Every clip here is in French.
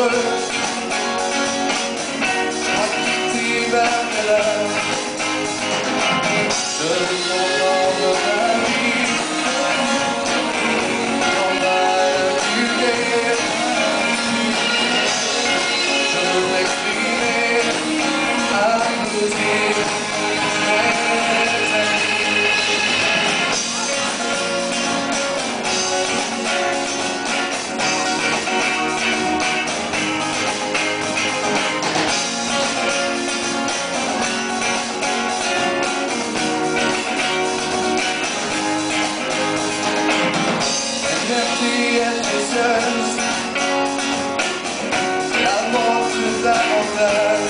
heureuse, à quitter vers je veux comprendre ta vie, en bas du guet. Je veux m'exprimer, applaudir mes amis. Liberté est précieuse, la mort tout davantage.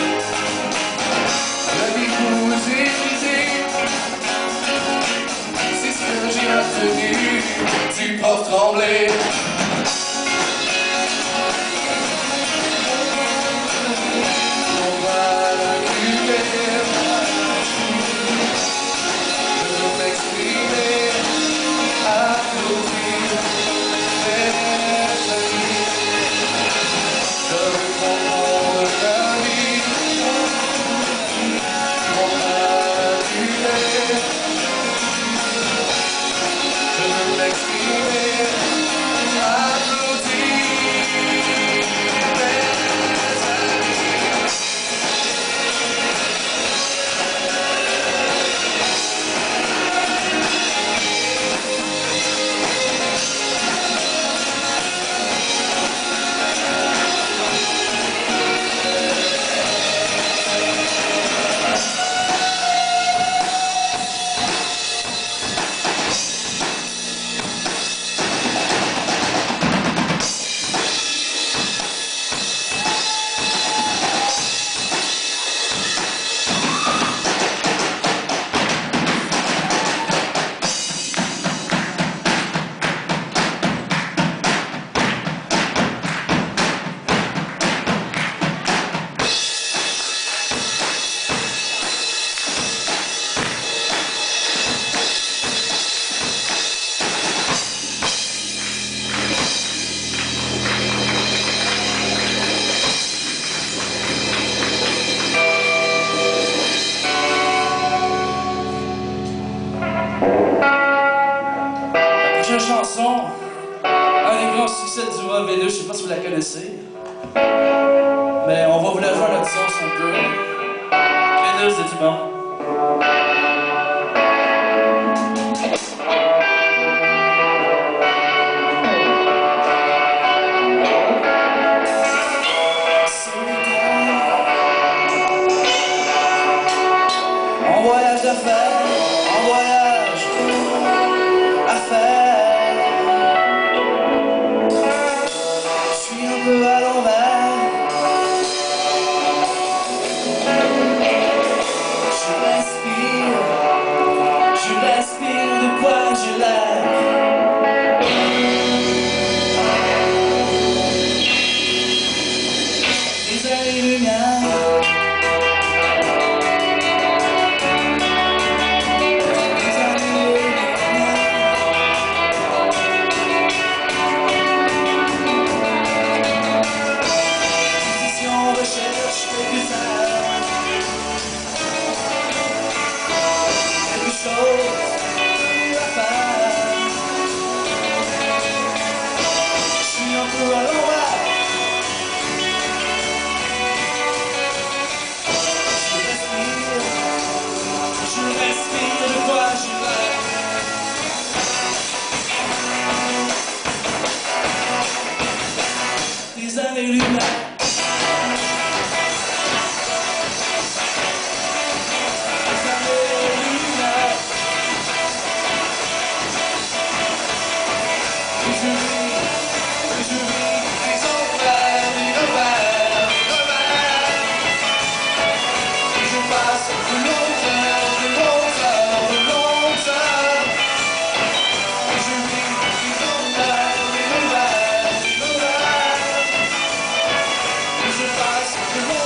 La vie vous évitez, c'est ce que j'ai retenu du prof Tremblay. On va l'accueillir, je veux m'exprimer, applaudir mes amis. Je veux comprendre ta vie, on va l'accueillir, je veux m'exprimer, applaudir mes amis. Prochaine chanson, un des grands succès du Duo Vénus, je ne sais pas si vous la connaissez, mais on va vous la jouer à notre sauce un peu. Vénus de Dumont. En voyage d'affaires, en voyage à faire. Je suis un peu à l'envers. Je respire de quoi j'ai l'air. Des années-lumière. Des années-lumière.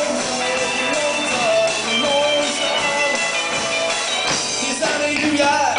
Hallelujah.